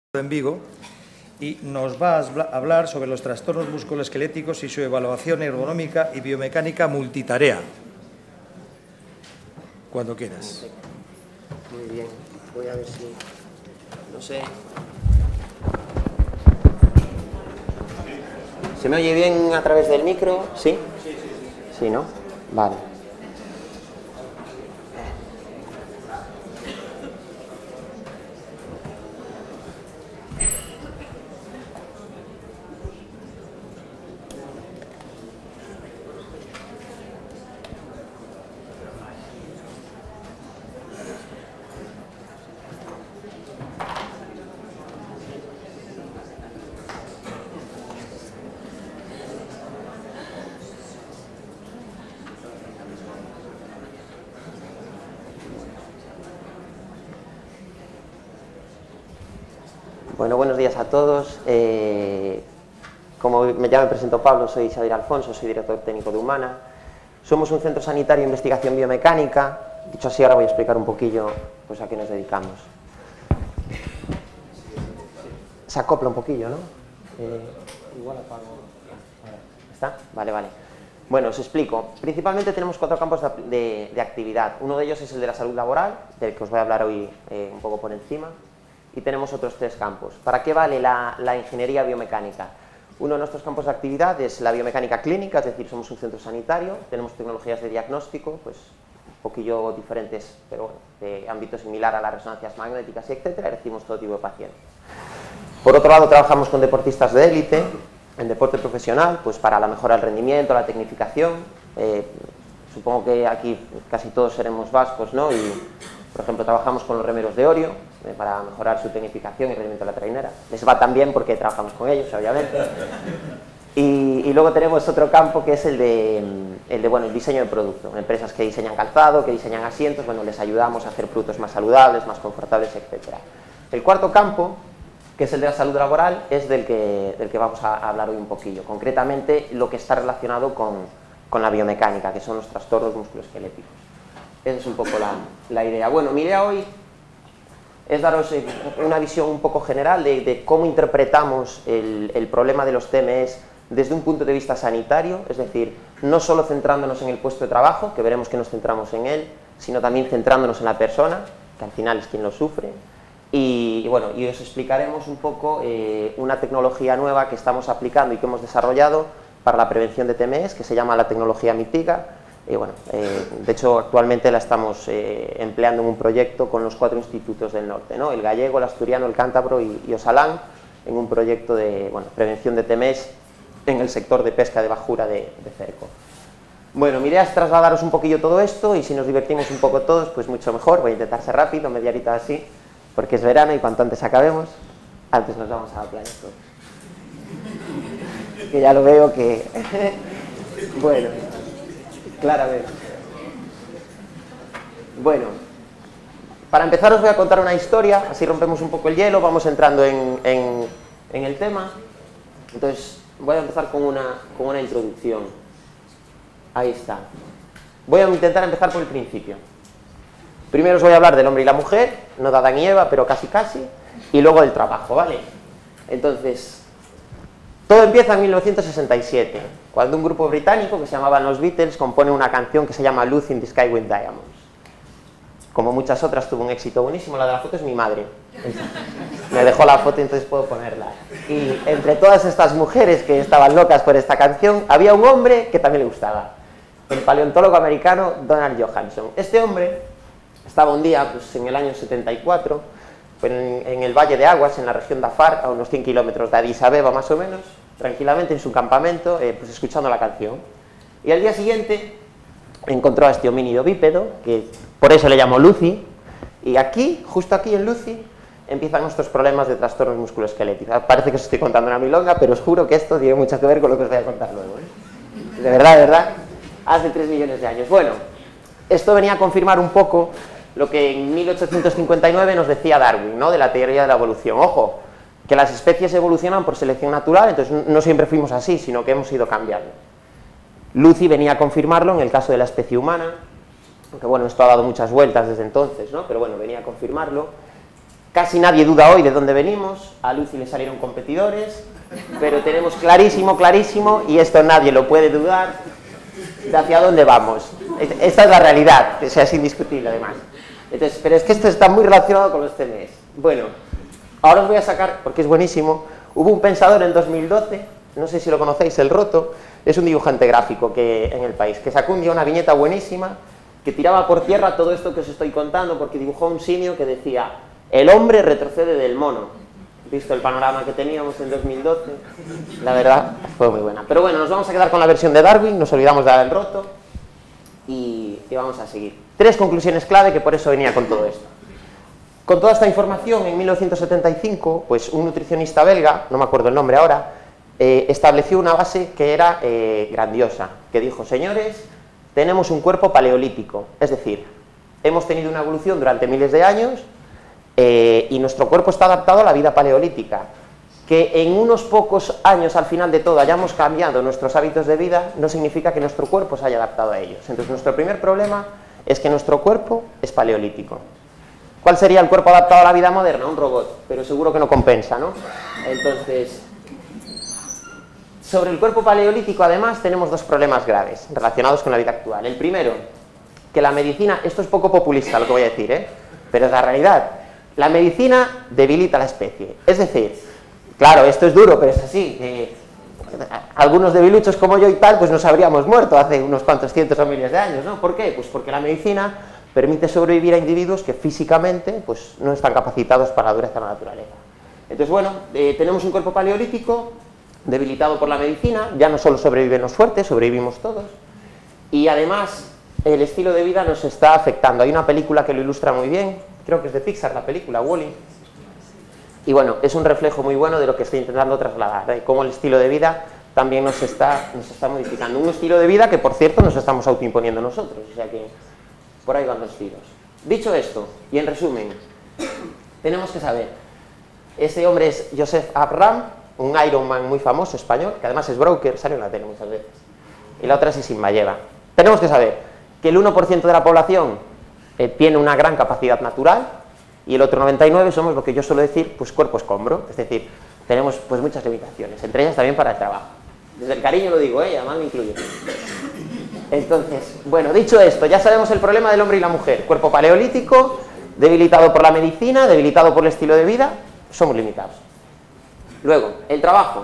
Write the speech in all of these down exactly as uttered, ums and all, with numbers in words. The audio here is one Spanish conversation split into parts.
en Vigo y nos va a hablar sobre los trastornos musculoesqueléticos y su evaluación ergonómica y biomecánica multitarea. Cuando quieras. Muy bien, voy a ver si... no sé... ¿Se me oye bien a través del micro? ¿Sí? Sí, sí, sí. ¿Sí, no? Vale. Bueno, buenos días a todos. Eh, como me, ya me presento Pablo, soy Xavier Alfonso, soy director técnico de Humana. Somos un centro sanitario de investigación biomecánica. Dicho así, ahora voy a explicar un poquillo pues, a qué nos dedicamos. Se acopla un poquillo, ¿no? Eh, igual apago. ¿Está? Vale, vale. Bueno, os explico. Principalmente tenemos cuatro campos de, de, de actividad. Uno de ellos es el de la salud laboral, del que os voy a hablar hoy eh, un poco por encima. Y tenemos otros tres campos. ¿Para qué vale la, la ingeniería biomecánica? Uno de nuestros campos de actividad es la biomecánica clínica, es decir, somos un centro sanitario, tenemos tecnologías de diagnóstico, pues un poquillo diferentes, pero bueno, de ámbito similar a las resonancias magnéticas, etcétera, y recibimos todo tipo de pacientes. Por otro lado, trabajamos con deportistas de élite, en deporte profesional, pues para la mejora del rendimiento, la tecnificación. Eh, supongo que aquí casi todos seremos vascos, ¿no? Y, por ejemplo, trabajamos con los remeros de Orio eh, para mejorar su tecnificación y rendimiento de la trainera. Les va tan bien porque trabajamos con ellos, obviamente. Y, y luego tenemos otro campo que es el de, el de bueno, el diseño de producto. Empresas que diseñan calzado, que diseñan asientos, bueno, les ayudamos a hacer productos más saludables, más confortables, etcétera. El cuarto campo, que es el de la salud laboral, es del que, del que vamos a hablar hoy un poquillo. Concretamente, lo que está relacionado con, con la biomecánica, que son los trastornos musculoesqueléticos. Esa es un poco la, la idea. Bueno, mi idea hoy es daros una visión un poco general de, de cómo interpretamos el, el problema de los T M Es desde un punto de vista sanitario, es decir, no solo centrándonos en el puesto de trabajo, que veremos que nos centramos en él, sino también centrándonos en la persona, que al final es quien lo sufre. Y, y bueno, y os explicaremos un poco eh, una tecnología nueva que estamos aplicando y que hemos desarrollado para la prevención de T M Es, que se llama la tecnología Mitiga. Y bueno, eh, de hecho, actualmente la estamos eh, empleando en un proyecto con los cuatro institutos del norte, ¿no? El gallego, el asturiano, el cántabro y, y Osalán, en un proyecto de bueno, prevención de T M Es en el sector de pesca de bajura de, de cerco. Bueno, mi idea es trasladaros un poquillo todo esto y si nos divertimos un poco todos, pues mucho mejor. Voy a intentar ser rápido, media horita así, porque es verano y cuanto antes acabemos, antes nos vamos a la playa todos. Que ya lo veo que... bueno... Claramente. Bueno, para empezar os voy a contar una historia, así rompemos un poco el hielo, vamos entrando en, en, en el tema. Entonces, voy a empezar con una, con una introducción. Ahí está. Voy a intentar empezar por el principio. Primero os voy a hablar del hombre y la mujer, no de Adán y Eva, pero casi casi, y luego del trabajo, ¿vale? Entonces... todo empieza en mil novecientos sesenta y siete, cuando un grupo británico que se llamaban los Beatles compone una canción que se llama Lucy in the Sky with Diamonds. Como muchas otras, tuvo un éxito buenísimo. La de la foto es mi madre. Me dejó la foto, entonces puedo ponerla. Y entre todas estas mujeres que estaban locas por esta canción, había un hombre que también le gustaba. El paleontólogo americano Donald Johanson. Este hombre estaba un día, pues en el año setenta y cuatro, en, en el Valle de Aguas, en la región de Afar, a unos cien kilómetros de Addis Abeba más o menos, tranquilamente en su campamento, eh, pues escuchando la canción. Y al día siguiente encontró a este homínido bípedo, que por eso le llamó Lucy, y aquí, justo aquí en Lucy, empiezan nuestros problemas de trastornos musculoesqueléticos. Parece que os estoy contando una milonga, pero os juro que esto tiene mucho que ver con lo que os voy a contar luego, ¿eh? De verdad, de verdad, hace tres millones de años. Bueno, esto venía a confirmar un poco lo que en mil ochocientos cincuenta y nueve nos decía Darwin, ¿no? De la teoría de la evolución. Ojo, que las especies evolucionan por selección natural, entonces no siempre fuimos así, sino que hemos ido cambiando. Lucy venía a confirmarlo en el caso de la especie humana, aunque bueno, esto ha dado muchas vueltas desde entonces, ¿no? Pero bueno, venía a confirmarlo. Casi nadie duda hoy de dónde venimos, a Lucy le salieron competidores, pero tenemos clarísimo, clarísimo, y esto nadie lo puede dudar, de hacia dónde vamos. Esta es la realidad, o sea, es indiscutible además. Entonces, pero es que esto está muy relacionado con los C M Es. Bueno, ahora os voy a sacar, porque es buenísimo, hubo un pensador en dos mil doce, no sé si lo conocéis, El Roto, es un dibujante gráfico que, en el país, que sacó un día una viñeta buenísima, que tiraba por tierra todo esto que os estoy contando, porque dibujó un simio que decía: el hombre retrocede del mono. Visto el panorama que teníamos en dos mil doce, la verdad fue muy buena. Pero bueno, nos vamos a quedar con la versión de Darwin, nos olvidamos de El Roto y, y vamos a seguir. Tres conclusiones clave, que por eso venía con todo esto. Con toda esta información, en mil novecientos setenta y cinco, pues un nutricionista belga, no me acuerdo el nombre ahora, eh, estableció una base que era eh, grandiosa, que dijo: señores, tenemos un cuerpo paleolítico, es decir, hemos tenido una evolución durante miles de años, Eh, y nuestro cuerpo está adaptado a la vida paleolítica. Que en unos pocos años, al final de todo, hayamos cambiado nuestros hábitos de vida, no significa que nuestro cuerpo se haya adaptado a ellos. Entonces, nuestro primer problema es que nuestro cuerpo es paleolítico. ¿Cuál sería el cuerpo adaptado a la vida moderna? Un robot, pero seguro que no compensa, ¿no? Entonces, sobre el cuerpo paleolítico, además, tenemos dos problemas graves relacionados con la vida actual. El primero, que la medicina, esto es poco populista lo que voy a decir, ¿eh? Pero es la realidad. La medicina debilita la especie. Es decir, claro, esto es duro, pero es así. Eh, algunos debiluchos como yo y tal, pues nos habríamos muerto hace unos cuantos cientos o miles de años, ¿no? ¿Por qué? Pues porque la medicina permite sobrevivir a individuos que físicamente pues, no están capacitados para la dureza de la naturaleza. Entonces, bueno, eh, tenemos un cuerpo paleolítico debilitado por la medicina, ya no solo sobreviven los fuertes, sobrevivimos todos, y además el estilo de vida nos está afectando. Hay una película que lo ilustra muy bien, creo que es de Pixar, la película Wall-E, y bueno, es un reflejo muy bueno de lo que estoy intentando trasladar, de cómo el estilo de vida también nos está, nos está modificando. Un estilo de vida que, por cierto, nos estamos autoimponiendo nosotros, o sea que por ahí van los tiros. Dicho esto, y en resumen, tenemos que saber, ese hombre es Joseph Abram, un Ironman muy famoso español, que además es broker, sale en la tele muchas veces, y la otra es Isinmayeva. Tenemos que saber que el uno por ciento de la población eh, tiene una gran capacidad natural, y el otro noventa y nueve por ciento somos lo que yo suelo decir, pues cuerpo escombro, es decir, tenemos pues muchas limitaciones, entre ellas también para el trabajo. Desde el cariño lo digo, ¿eh? Además me incluyo. Entonces, bueno, dicho esto, ya sabemos el problema del hombre y la mujer. Cuerpo paleolítico, debilitado por la medicina, debilitado por el estilo de vida, somos limitados. Luego, el trabajo.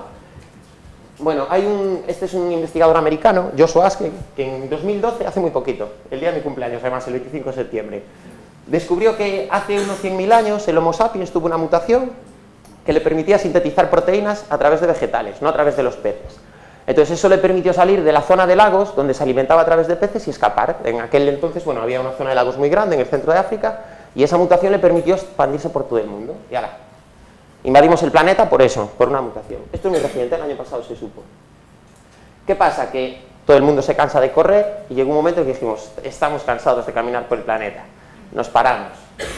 Bueno, hay un, este es un investigador americano, Joshua Askey, que en dos mil doce, hace muy poquito, el día de mi cumpleaños, además el veinticinco de septiembre, descubrió que hace unos cien mil años el Homo sapiens tuvo una mutación que le permitía sintetizar proteínas a través de vegetales, no a través de los peces. Entonces eso le permitió salir de la zona de lagos, donde se alimentaba a través de peces, y escapar. En aquel entonces, bueno, había una zona de lagos muy grande en el centro de África, y esa mutación le permitió expandirse por todo el mundo. Y ahora, invadimos el planeta por eso, por una mutación. Esto es muy reciente, el año pasado se supo. ¿Qué pasa? Que todo el mundo se cansa de correr, y llegó un momento en que dijimos, estamos cansados de caminar por el planeta, nos paramos.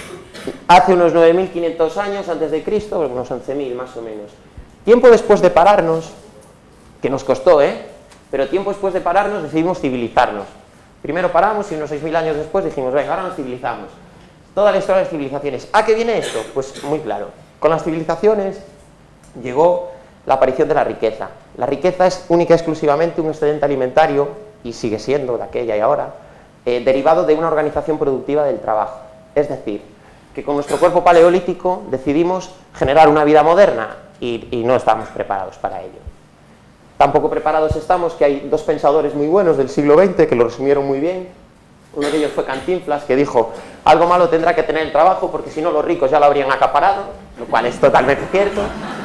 Hace unos nueve mil quinientos años antes de Cristo, unos once mil más o menos. Tiempo después de pararnos, que nos costó, ¿eh? Pero tiempo después de pararnos decidimos civilizarnos. Primero paramos y unos seis mil años después dijimos, venga, ahora nos civilizamos. Toda la historia de las civilizaciones. ¿A qué viene esto? Pues muy claro. Con las civilizaciones llegó la aparición de la riqueza. La riqueza es única y exclusivamente un excedente alimentario, y sigue siendo de aquella y ahora, eh, derivado de una organización productiva del trabajo. Es decir, que con nuestro cuerpo paleolítico decidimos generar una vida moderna y, y no estamos preparados para ello. Tampoco preparados estamos que hay dos pensadores muy buenos del siglo veinte que lo resumieron muy bien. Uno de ellos fue Cantinflas, que dijo, algo malo tendrá que tener el trabajo porque si no los ricos ya lo habrían acaparado, lo cual es totalmente cierto.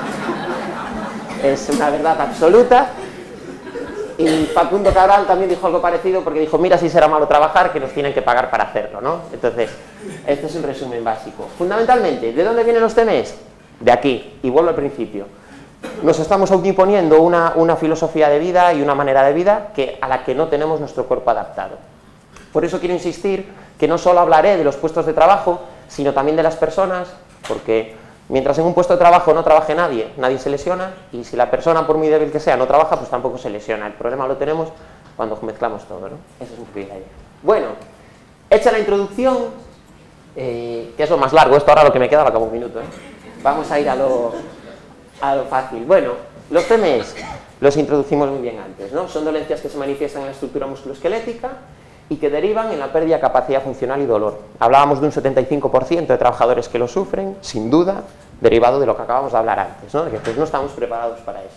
Es una verdad absoluta. Y Facundo Cabral también dijo algo parecido porque dijo, mira si será malo trabajar, que nos tienen que pagar para hacerlo, ¿no? Entonces, este es un resumen básico. Fundamentalmente, ¿de dónde vienen los T M Es? De aquí, y vuelvo al principio. Nos estamos autoimponiendo una, una filosofía de vida y una manera de vida que, a la que no tenemos nuestro cuerpo adaptado. Por eso quiero insistir que no solo hablaré de los puestos de trabajo, sino también de las personas, porque mientras en un puesto de trabajo no trabaje nadie, nadie se lesiona, y si la persona, por muy débil que sea, no trabaja, pues tampoco se lesiona. El problema lo tenemos cuando mezclamos todo, ¿no? Esa es un poco la idea. Bueno, hecha la introducción, eh, que es lo más largo, esto ahora lo que me queda lo acabo un minuto, ¿eh? Vamos a ir a lo, a lo fácil. Bueno, los T M Es los introducimos muy bien antes, ¿no? Son dolencias que se manifiestan en la estructura musculoesquelética y que derivan en la pérdida de capacidad funcional y dolor. Hablábamos de un setenta y cinco por ciento de trabajadores que lo sufren, sin duda, derivado de lo que acabamos de hablar antes, ¿no? De que pues, no estamos preparados para esto.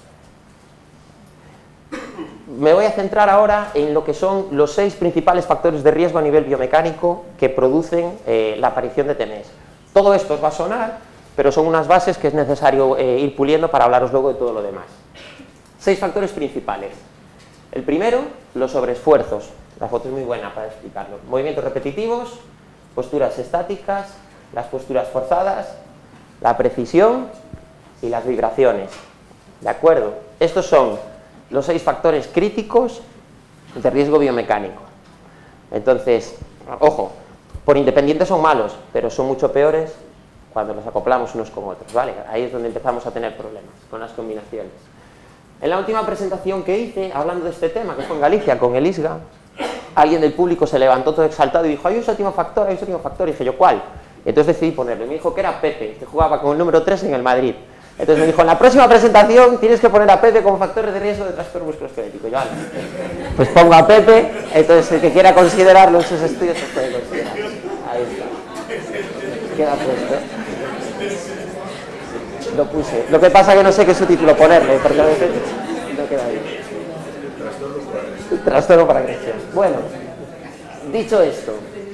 Me voy a centrar ahora en lo que son los seis principales factores de riesgo a nivel biomecánico que producen eh, la aparición de T M Es. Todo esto os va a sonar, pero son unas bases que es necesario eh, ir puliendo para hablaros luego de todo lo demás. Seis factores principales. El primero, los sobreesfuerzos. La foto es muy buena para explicarlo. Movimientos repetitivos, posturas estáticas, las posturas forzadas, la precisión y las vibraciones. ¿De acuerdo? Estos son los seis factores críticos de riesgo biomecánico. Entonces, ojo, por independientes son malos, pero son mucho peores cuando los acoplamos unos con otros, ¿vale? Ahí es donde empezamos a tener problemas con las combinaciones. En la última presentación que hice, hablando de este tema, que fue en Galicia, con el I S G A, alguien del público se levantó todo exaltado y dijo, hay un séptimo factor, hay un séptimo factor, y dije yo, ¿cuál? Y entonces decidí ponerlo, y me dijo que era Pepe, que jugaba con el número tres en el Madrid. Entonces me dijo, en la próxima presentación tienes que poner a Pepe como factor de riesgo de trastorno musculoesquelético. Yo, vale, pues pongo a Pepe, entonces el que quiera considerarlo en sus estudios se puede considerar. Ahí está. Queda puesto. Lo puse. Lo que pasa es que no sé qué subtítulo ponerle, porque a veces no queda bien. Trastorno por agresión. Bueno, dicho esto,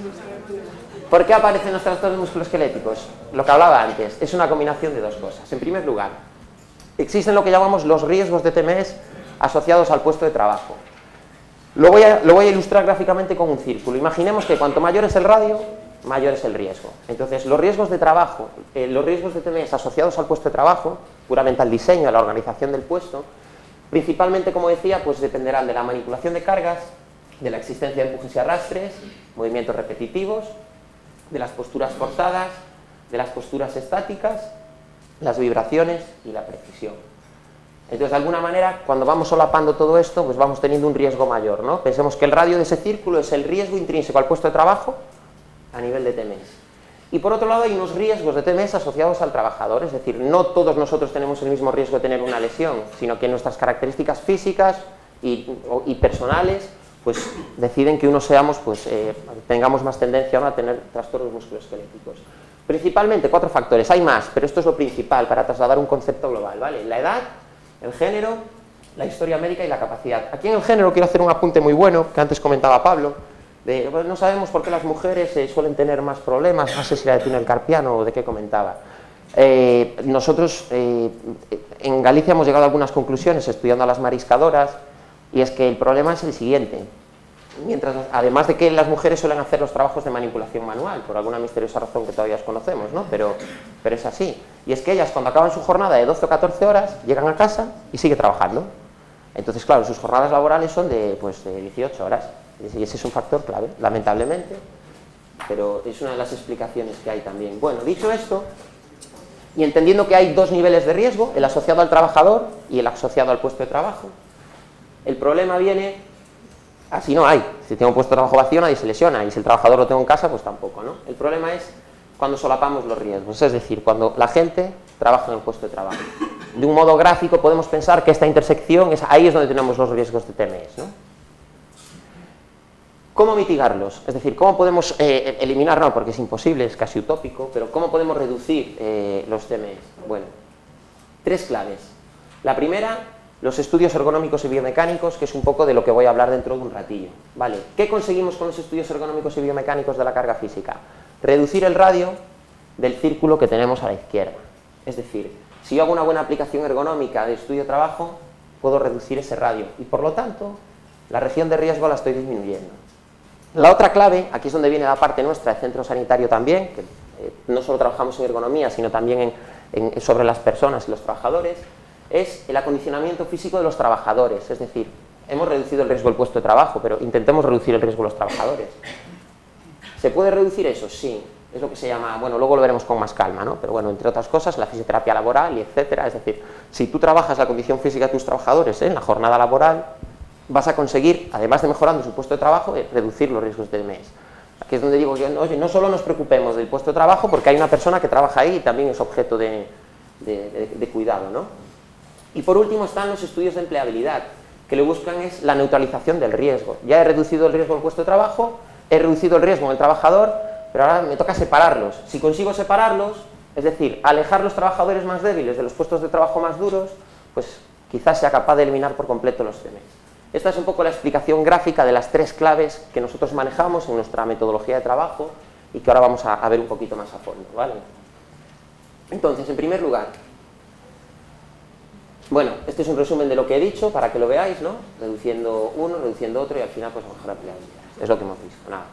¿por qué aparecen los trastornos musculoesqueléticos? Lo que hablaba antes, es una combinación de dos cosas. En primer lugar, existen lo que llamamos los riesgos de T M Es asociados al puesto de trabajo. Lo voy a, lo voy a ilustrar gráficamente con un círculo. Imaginemos que cuanto mayor es el radio, mayor es el riesgo. Entonces, los riesgos de trabajo, eh, los riesgos de T M Es asociados al puesto de trabajo, puramente al diseño, a la organización del puesto, principalmente, como decía, pues dependerán de la manipulación de cargas, de la existencia de empujes y arrastres, movimientos repetitivos, de las posturas forzadas, de las posturas estáticas, las vibraciones y la precisión. Entonces, de alguna manera, cuando vamos solapando todo esto, pues vamos teniendo un riesgo mayor, ¿no? Pensemos que el radio de ese círculo es el riesgo intrínseco al puesto de trabajo a nivel de T M Es. Y por otro lado, hay unos riesgos de T M Es asociados al trabajador, es decir, no todos nosotros tenemos el mismo riesgo de tener una lesión, sino que nuestras características físicas y, o, y personales pues deciden que unos seamos, pues eh, tengamos más tendencia ¿no? a tener trastornos musculoesqueléticos. Principalmente cuatro factores, hay más, pero esto es lo principal para trasladar un concepto global, ¿vale? La edad, el género, la historia médica y la capacidad. Aquí en el género quiero hacer un apunte muy bueno, que antes comentaba Pablo, de, bueno, no sabemos por qué las mujeres eh, suelen tener más problemas, no sé si era de túnel carpiano o de qué comentaba. Eh, nosotros eh, en Galicia hemos llegado a algunas conclusiones estudiando a las mariscadoras, y es que el problema es el siguiente. Mientras, además de que las mujeres suelen hacer los trabajos de manipulación manual, por alguna misteriosa razón que todavía desconocemos, ¿no? Pero, pero es así. Y es que ellas, cuando acaban su jornada de doce o catorce horas, llegan a casa y siguen trabajando. Entonces, claro, sus jornadas laborales son de, pues, de dieciocho horas. Y ese es un factor clave, lamentablemente. Pero es una de las explicaciones que hay también. Bueno, dicho esto, y entendiendo que hay dos niveles de riesgo, el asociado al trabajador y el asociado al puesto de trabajo, el problema viene, así no hay, si tengo un puesto de trabajo vacío nadie se lesiona, y si el trabajador lo tengo en casa, pues tampoco, ¿no? El problema es cuando solapamos los riesgos, es decir, cuando la gente trabaja en el puesto de trabajo. De un modo gráfico podemos pensar que esta intersección, es, ahí es donde tenemos los riesgos de T M Es, ¿no? ¿Cómo mitigarlos? Es decir, ¿cómo podemos eh, eliminar? No, porque es imposible, es casi utópico, pero ¿cómo podemos reducir eh, los T M Es? Bueno, tres claves. La primera, los estudios ergonómicos y biomecánicos, que es un poco de lo que voy a hablar dentro de un ratillo. ¿Vale? ¿Qué conseguimos con los estudios ergonómicos y biomecánicos de la carga física? Reducir el radio del círculo que tenemos a la izquierda. Es decir, si yo hago una buena aplicación ergonómica de estudio-trabajo, puedo reducir ese radio y, por lo tanto, la región de riesgo la estoy disminuyendo. La otra clave, aquí es donde viene la parte nuestra de centro sanitario también, que eh, no solo trabajamos en ergonomía, sino también en, en, sobre las personas y los trabajadores, es el acondicionamiento físico de los trabajadores. Es decir, hemos reducido el riesgo del puesto de trabajo, pero intentemos reducir el riesgo de los trabajadores. ¿Se puede reducir eso? Sí. Es lo que se llama, bueno, luego lo veremos con más calma, ¿no? Pero bueno, entre otras cosas, la fisioterapia laboral y etcétera. Es decir, si tú trabajas la condición física de tus trabajadores ¿eh? en la jornada laboral, vas a conseguir, además de mejorando su puesto de trabajo, eh, reducir los riesgos de T M Es. Aquí es donde digo que, oye, no solo nos preocupemos del puesto de trabajo, porque hay una persona que trabaja ahí y también es objeto de, de, de, de cuidado, ¿no? Y por último están los estudios de empleabilidad, que lo que buscan es la neutralización del riesgo. Ya he reducido el riesgo del puesto de trabajo, he reducido el riesgo en el trabajador, pero ahora me toca separarlos. Si consigo separarlos, es decir, alejar los trabajadores más débiles de los puestos de trabajo más duros, pues quizás sea capaz de eliminar por completo los C M Es. Esta es un poco la explicación gráfica de las tres claves que nosotros manejamos en nuestra metodología de trabajo y que ahora vamos a, a ver un poquito más a fondo, ¿vale? Entonces, en primer lugar, bueno, este es un resumen de lo que he dicho para que lo veáis, ¿no? Reduciendo uno, reduciendo otro y al final pues mejor empleabilidad. Es lo que hemos visto, nada.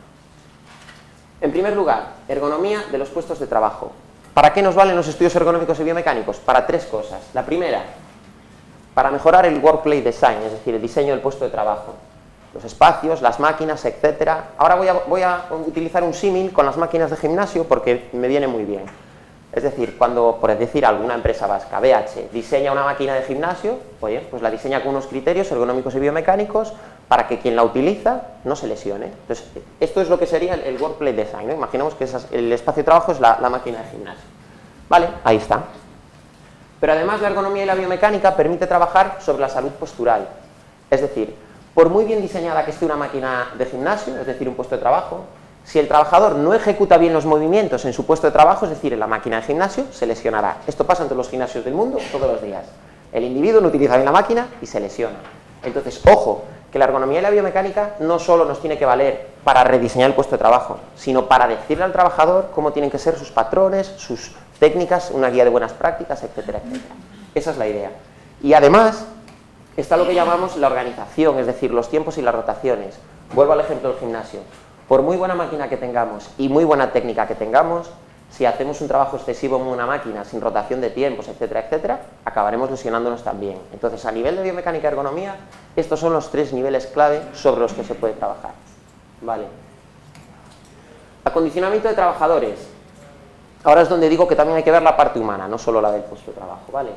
En primer lugar, ergonomía de los puestos de trabajo. ¿Para qué nos valen los estudios ergonómicos y biomecánicos? Para tres cosas. La primera, para mejorar el workplace design, es decir, el diseño del puesto de trabajo. Los espacios, las máquinas, etcétera. Ahora voy a, voy a utilizar un símil con las máquinas de gimnasio porque me viene muy bien. Es decir, cuando, por decir, alguna empresa vasca, B H, diseña una máquina de gimnasio, oye, pues la diseña con unos criterios ergonómicos y biomecánicos para que quien la utiliza no se lesione. Entonces, esto es lo que sería el, el workplace design, ¿no? Imaginemos que esas, el espacio de trabajo es la, la máquina de gimnasio. Vale, ahí está. Pero además la ergonomía y la biomecánica permite trabajar sobre la salud postural. Es decir, por muy bien diseñada que esté una máquina de gimnasio, es decir, un puesto de trabajo, si el trabajador no ejecuta bien los movimientos en su puesto de trabajo, es decir, en la máquina de gimnasio, se lesionará. Esto pasa en todos los gimnasios del mundo todos los días. El individuo no utiliza bien la máquina y se lesiona. Entonces, ojo, que la ergonomía y la biomecánica no solo nos tiene que valer para rediseñar el puesto de trabajo, sino para decirle al trabajador cómo tienen que ser sus patrones, sus técnicas, una guía de buenas prácticas, etcétera, etcétera. Esa es la idea. Y además, está lo que llamamos la organización, es decir, los tiempos y las rotaciones. Vuelvo al ejemplo del gimnasio. Por muy buena máquina que tengamos y muy buena técnica que tengamos, si hacemos un trabajo excesivo en una máquina sin rotación de tiempos, etcétera, etcétera, acabaremos lesionándonos también. Entonces, a nivel de biomecánica y ergonomía, estos son los tres niveles clave sobre los que se puede trabajar. Vale. Acondicionamiento de trabajadores. Ahora es donde digo que también hay que ver la parte humana, no solo la del puesto de trabajo, ¿vale?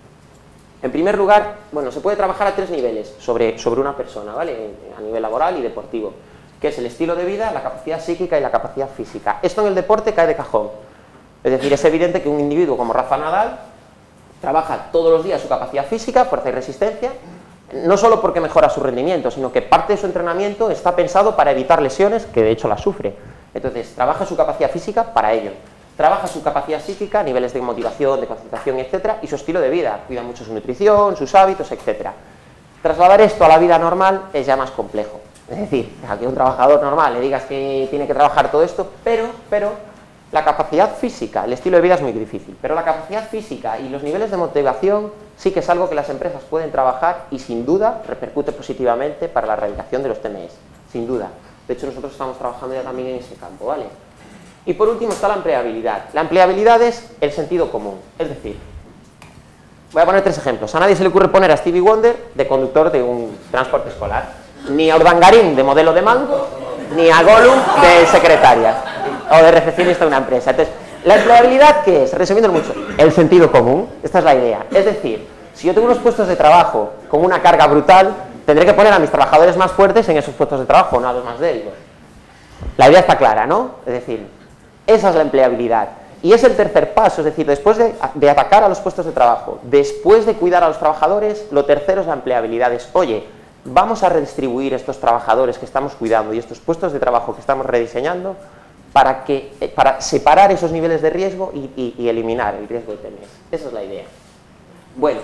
En primer lugar, bueno, se puede trabajar a tres niveles sobre, sobre una persona, ¿vale? A nivel laboral y deportivo, que es el estilo de vida, la capacidad psíquica y la capacidad física. Esto en el deporte cae de cajón. Es decir, es evidente que un individuo como Rafa Nadal trabaja todos los días su capacidad física, fuerza y resistencia, no solo porque mejora su rendimiento, sino que parte de su entrenamiento está pensado para evitar lesiones, que de hecho las sufre. Entonces, trabaja su capacidad física para ello. Trabaja su capacidad psíquica, niveles de motivación, de concentración, etcétera, y su estilo de vida. Cuida mucho su nutrición, sus hábitos, etcétera. Trasladar esto a la vida normal es ya más complejo. Es decir, a que un trabajador normal le digas que tiene que trabajar todo esto, pero, pero la capacidad física, el estilo de vida es muy difícil, pero la capacidad física y los niveles de motivación sí que es algo que las empresas pueden trabajar y sin duda repercute positivamente para la erradicación de los T M Es, sin duda. De hecho, nosotros estamos trabajando ya también en ese campo, ¿vale? Y por último está la empleabilidad. La empleabilidad es el sentido común, es decir, voy a poner tres ejemplos. A nadie se le ocurre poner a Stevie Wonder de conductor de un transporte escolar, ni a Urdangarín de modelo de mango, ni a Gollum de secretaria o de recepcionista de una empresa. Entonces, ¿la empleabilidad qué es? Resumiendo mucho, el sentido común. Esta es la idea. Es decir, si yo tengo unos puestos de trabajo con una carga brutal, tendré que poner a mis trabajadores más fuertes en esos puestos de trabajo, no a los más débiles. La idea está clara, ¿no? Es decir, esa es la empleabilidad. Y es el tercer paso, es decir, después de, de atacar a los puestos de trabajo, después de cuidar a los trabajadores, lo tercero es la empleabilidad. Es, oye, vamos a redistribuir estos trabajadores que estamos cuidando y estos puestos de trabajo que estamos rediseñando para, que, para separar esos niveles de riesgo y, y, y eliminar el riesgo de T M Es. Esa es la idea. Bueno,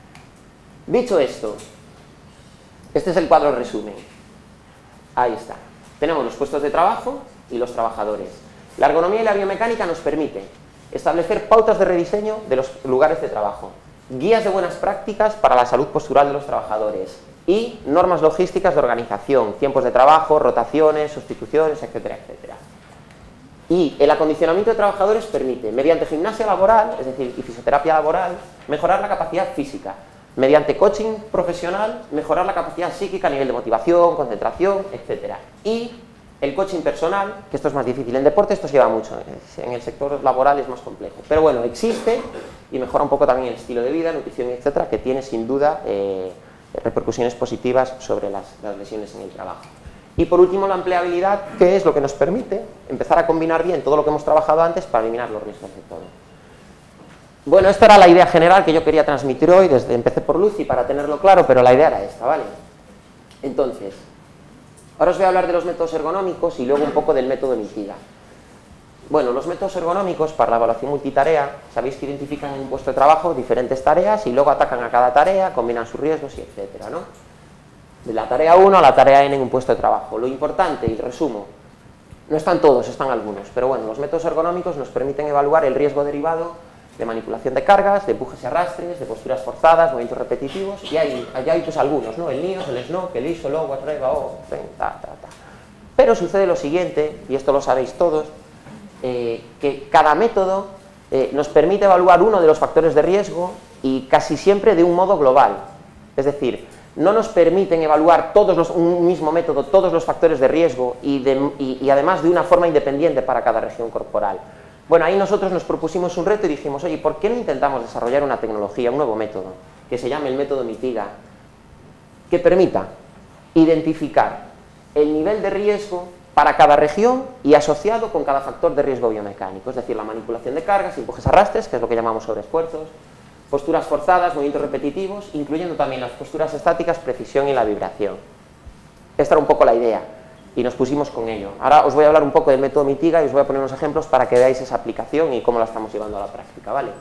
dicho esto, este es el cuadro resumen. Ahí está. Tenemos los puestos de trabajo y los trabajadores. La ergonomía y la biomecánica nos permiten establecer pautas de rediseño de los lugares de trabajo, guías de buenas prácticas para la salud postural de los trabajadores y normas logísticas de organización, tiempos de trabajo, rotaciones, sustituciones, etcétera, etcétera. Y el acondicionamiento de trabajadores permite, mediante gimnasia laboral, es decir, y fisioterapia laboral, mejorar la capacidad física, mediante coaching profesional, mejorar la capacidad psíquica a nivel de motivación, concentración, etcétera. Y el coaching personal, que esto es más difícil, en deporte esto se lleva mucho, en el sector laboral es más complejo, pero bueno, existe y mejora un poco también el estilo de vida, nutrición, etcétera, que tiene sin duda eh, repercusiones positivas sobre las, las lesiones en el trabajo. Y por último, la empleabilidad, que es lo que nos permite empezar a combinar bien todo lo que hemos trabajado antes para eliminar los riesgos de todo. Bueno, esta era la idea general que yo quería transmitir hoy, desde empecé por Lucy para tenerlo claro, pero la idea era esta, ¿vale? Entonces, ahora os voy a hablar de los métodos ergonómicos y luego un poco del método mitiga. Bueno, los métodos ergonómicos para la evaluación multitarea, sabéis que identifican en un puesto de trabajo diferentes tareas y luego atacan a cada tarea, combinan sus riesgos y etcétera, ¿no? De la tarea uno a la tarea N en un puesto de trabajo. Lo importante, y resumo, no están todos, están algunos, pero bueno, los métodos ergonómicos nos permiten evaluar el riesgo derivado de manipulación de cargas, de empujes y arrastres, de posturas forzadas, movimientos repetitivos, y hay, allá hay pues algunos, ¿no? El N I O S, el S N O C, el I S O, el O W A S, REVA, O, ta, ta, ta. Pero sucede lo siguiente, y esto lo sabéis todos, eh, que cada método eh, nos permite evaluar uno de los factores de riesgo y casi siempre de un modo global. Es decir, no nos permiten evaluar todos los, un mismo método, todos los factores de riesgo y, de, y, y además de una forma independiente para cada región corporal. Bueno, ahí nosotros nos propusimos un reto y dijimos, oye, ¿por qué no intentamos desarrollar una tecnología, un nuevo método, que se llame el método Mitiga, que permita identificar el nivel de riesgo para cada región y asociado con cada factor de riesgo biomecánico, es decir, la manipulación de cargas, empujes, arrastres, que es lo que llamamos sobreesfuerzos, posturas forzadas, movimientos repetitivos, incluyendo también las posturas estáticas, precisión y la vibración. Esta era un poco la idea. Y nos pusimos con ello. Ahora os voy a hablar un poco del método Mitiga y os voy a poner unos ejemplos para que veáis esa aplicación y cómo la estamos llevando a la práctica, ¿vale?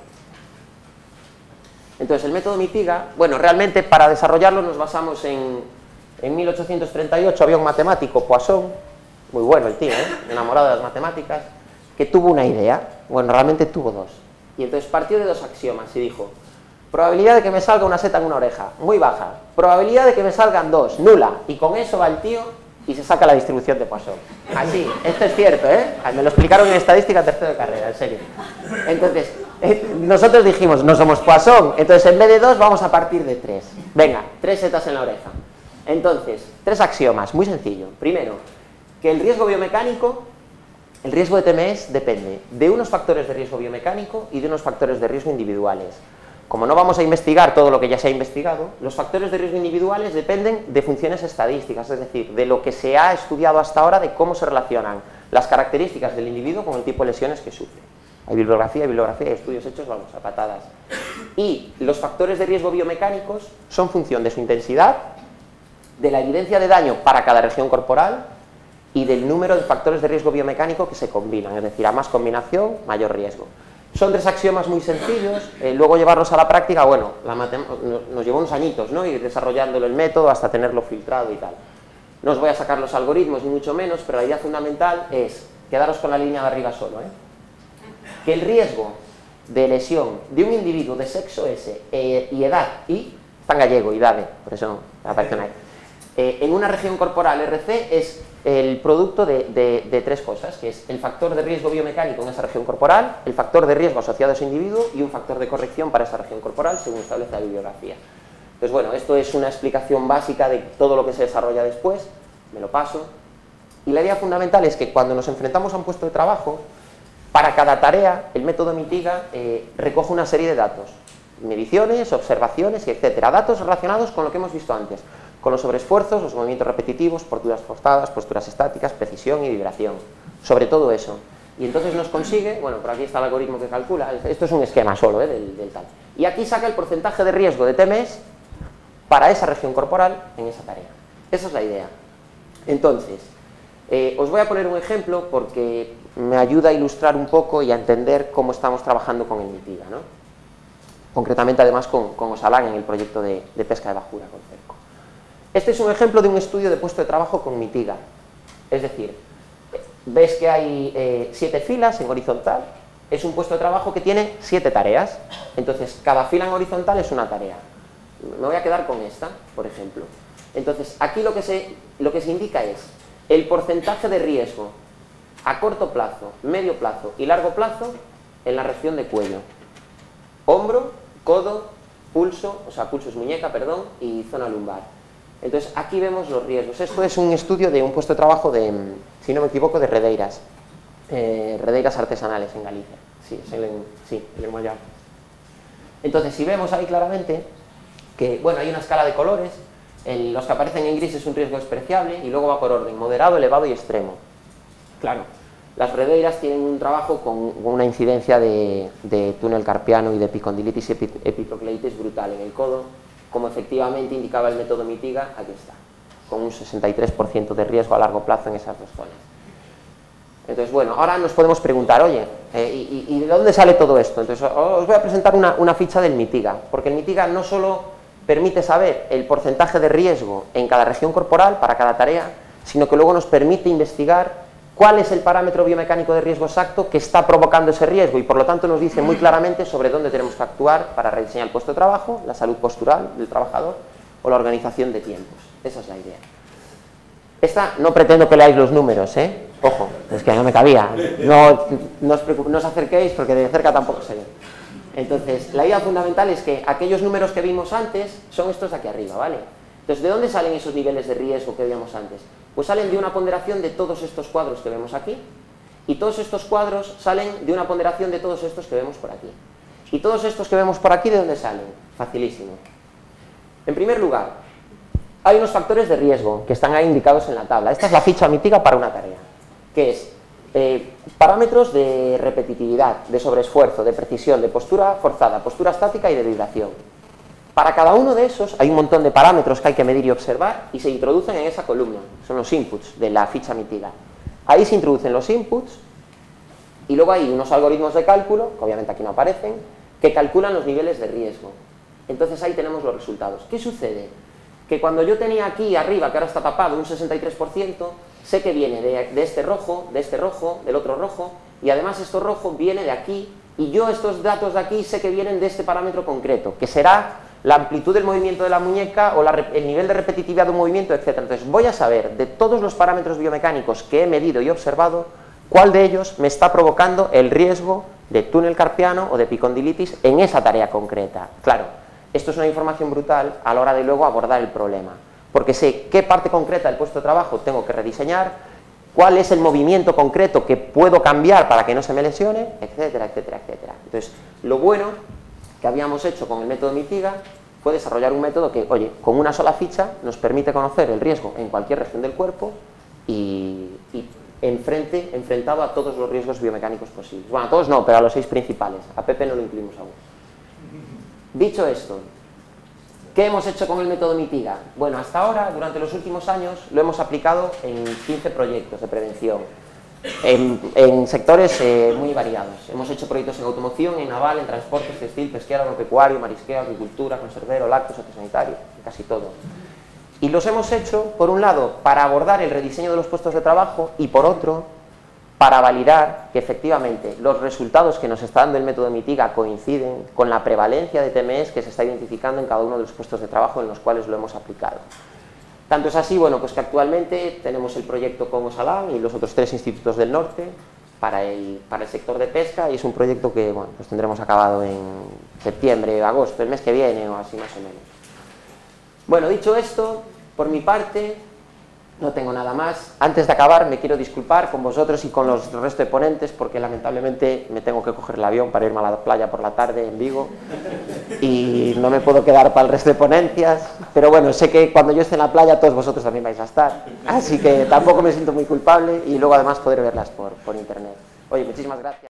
Entonces, el método Mitiga, bueno, realmente para desarrollarlo nos basamos en, en mil ochocientos treinta y ocho, había un matemático, Poisson, muy bueno el tío, ¿eh? Enamorado de las matemáticas, que tuvo una idea, bueno, realmente tuvo dos. Y entonces partió de dos axiomas y dijo, probabilidad de que me salga una seta en una oreja, muy baja, probabilidad de que me salgan dos, nula, y con eso va el tío y se saca la distribución de Poisson. Así, esto es cierto, ¿eh? Me lo explicaron en estadística tercero de carrera, en serio. Entonces, eh, nosotros dijimos, no somos Poisson, entonces en vez de dos vamos a partir de tres. Venga, tres setas en la oreja. Entonces, tres axiomas, muy sencillo. Primero, que el riesgo biomecánico, el riesgo de T M E S depende de unos factores de riesgo biomecánico y de unos factores de riesgo individuales. Como no vamos a investigar todo lo que ya se ha investigado, los factores de riesgo individuales dependen de funciones estadísticas, es decir, de lo que se ha estudiado hasta ahora de cómo se relacionan las características del individuo con el tipo de lesiones que sufre. Hay bibliografía, bibliografía y estudios hechos, vamos, a patadas. Y los factores de riesgo biomecánicos son función de su intensidad, de la evidencia de daño para cada región corporal y del número de factores de riesgo biomecánico que se combinan, es decir, a más combinación, mayor riesgo. Son tres axiomas muy sencillos, eh, luego llevarlos a la práctica, bueno, la nos llevó unos añitos, ¿no? Ir desarrollándolo el método hasta tenerlo filtrado y tal. No os voy a sacar los algoritmos ni mucho menos, pero la idea fundamental es, quedaros con la línea de arriba solo, ¿eh? Que el riesgo de lesión de un individuo de sexo S eh, y edad I, está en gallego, idade, por eso aparece ahí, eh, en una región corporal R C es el producto de, de, de tres cosas, que es el factor de riesgo biomecánico en esa región corporal, el factor de riesgo asociado a ese individuo y un factor de corrección para esa región corporal, según establece la bibliografía. Entonces, bueno, esto es una explicación básica de todo lo que se desarrolla después, me lo paso. Y la idea fundamental es que cuando nos enfrentamos a un puesto de trabajo, para cada tarea, el método Mitiga eh, recoge una serie de datos, mediciones, observaciones y etcétera, datos relacionados con lo que hemos visto antes, con los sobreesfuerzos, los movimientos repetitivos, posturas forzadas, posturas estáticas, precisión y vibración, sobre todo eso. Y entonces nos consigue, bueno, por aquí está el algoritmo que calcula, esto es un esquema solo, ¿eh? del, del tal. Y aquí saca el porcentaje de riesgo de T M E S para esa región corporal en esa tarea. Esa es la idea. Entonces, eh, os voy a poner un ejemplo porque me ayuda a ilustrar un poco y a entender cómo estamos trabajando con el Mitiga, ¿no? Concretamente, además, con, con Osalán en el proyecto de, de pesca de bajura con cerco. Este es un ejemplo de un estudio de puesto de trabajo con Mitiga. Es decir, ves que hay eh, siete filas en horizontal, es un puesto de trabajo que tiene siete tareas, entonces cada fila en horizontal es una tarea. Me voy a quedar con esta, por ejemplo. Entonces, aquí lo que se, lo que se indica es el porcentaje de riesgo a corto plazo, medio plazo y largo plazo en la región de cuello. Hombro, codo, pulso, o sea, pulso es muñeca, perdón, y zona lumbar. Entonces, aquí vemos los riesgos. Esto es un estudio de un puesto de trabajo de, si no me equivoco, de redeiras. Eh, redeiras artesanales en Galicia. Sí, es en, sí, en Mollao. Entonces, si vemos ahí claramente que, bueno, hay una escala de colores El, los que aparecen en gris es un riesgo despreciable y luego va por orden, moderado, elevado y extremo. Claro, las redeiras tienen un trabajo con una incidencia de, de túnel carpiano y de epicondilitis y epi, epitrocleitis brutal en el codo, como efectivamente indicaba el método Mitiga, aquí está, con un sesenta y tres por ciento de riesgo a largo plazo en esas dos zonas. Entonces, bueno, ahora nos podemos preguntar, oye, eh, y, ¿y de dónde sale todo esto? Entonces, os voy a presentar una, una ficha del Mitiga, porque el Mitiga no solo permite saber el porcentaje de riesgo en cada región corporal para cada tarea, sino que luego nos permite investigar cuál es el parámetro biomecánico de riesgo exacto que está provocando ese riesgo y por lo tanto nos dice muy claramente sobre dónde tenemos que actuar para rediseñar el puesto de trabajo, la salud postural del trabajador o la organización de tiempos. Esa es la idea. Esta no pretendo que leáis los números, ¿eh? Ojo, es que no me cabía. No, no, os preocupéis, no os acerquéis porque de cerca tampoco se ve. Entonces, la idea fundamental es que aquellos números que vimos antes son estos de aquí arriba, ¿vale? Entonces, ¿de dónde salen esos niveles de riesgo que veíamos antes? Pues salen de una ponderación de todos estos cuadros que vemos aquí, y todos estos cuadros salen de una ponderación de todos estos que vemos por aquí. Y todos estos que vemos por aquí, ¿de dónde salen? Facilísimo. En primer lugar, hay unos factores de riesgo que están ahí indicados en la tabla. Esta es la ficha Mitiga para una tarea, que es eh, parámetros de repetitividad, de sobreesfuerzo, de precisión, de postura forzada, postura estática y de vibración. Para cada uno de esos hay un montón de parámetros que hay que medir y observar y se introducen en esa columna, son los inputs de la ficha Mitiga. Ahí se introducen los inputs y luego hay unos algoritmos de cálculo, que obviamente aquí no aparecen, que calculan los niveles de riesgo. Entonces ahí tenemos los resultados. ¿Qué sucede? Que cuando yo tenía aquí arriba, que ahora está tapado, un sesenta y tres por ciento, sé que viene de, de este rojo, de este rojo, del otro rojo, y además esto rojo viene de aquí, y yo estos datos de aquí sé que vienen de este parámetro concreto, que será la amplitud del movimiento de la muñeca o la, el nivel de repetitividad de un movimiento, etcétera. Entonces voy a saber de todos los parámetros biomecánicos que he medido y observado, cuál de ellos me está provocando el riesgo de túnel carpiano o de epicondilitis en esa tarea concreta. Claro, esto es una información brutal a la hora de luego abordar el problema, porque sé qué parte concreta del puesto de trabajo tengo que rediseñar, cuál es el movimiento concreto que puedo cambiar para que no se me lesione, etcétera, etcétera, etcétera. Entonces, lo bueno que habíamos hecho con el método Mitiga fue desarrollar un método que, oye, con una sola ficha nos permite conocer el riesgo en cualquier región del cuerpo y, y enfrente, enfrentado a todos los riesgos biomecánicos posibles. Bueno, a todos no, pero a los seis principales. A Pepe no lo incluimos aún. Dicho esto, ¿qué hemos hecho con el método Mitiga? Bueno, hasta ahora, durante los últimos años, lo hemos aplicado en quince proyectos de prevención, en, en sectores eh, muy variados. Hemos hecho proyectos en automoción, en naval, en transportes, textil, pesquero, agropecuario, marisqueo, agricultura, conservero, lácteos, sociosanitario, casi todo. Y los hemos hecho, por un lado, para abordar el rediseño de los puestos de trabajo y, por otro, para validar que efectivamente los resultados que nos está dando el método Mitiga coinciden con la prevalencia de T M Es que se está identificando en cada uno de los puestos de trabajo en los cuales lo hemos aplicado. Tanto es así, bueno, pues que actualmente tenemos el proyecto con Osalan y los otros tres institutos del norte para el, para el sector de pesca, y es un proyecto que, bueno, pues tendremos acabado en septiembre, agosto, el mes que viene o así más o menos. Bueno, dicho esto, por mi parte no tengo nada más. Antes de acabar me quiero disculpar con vosotros y con los resto de ponentes porque lamentablemente me tengo que coger el avión para irme a la playa por la tarde en Vigo y no me puedo quedar para el resto de ponencias, pero bueno, sé que cuando yo esté en la playa todos vosotros también vais a estar, así que tampoco me siento muy culpable y luego además podré verlas por, por internet. Oye, muchísimas gracias.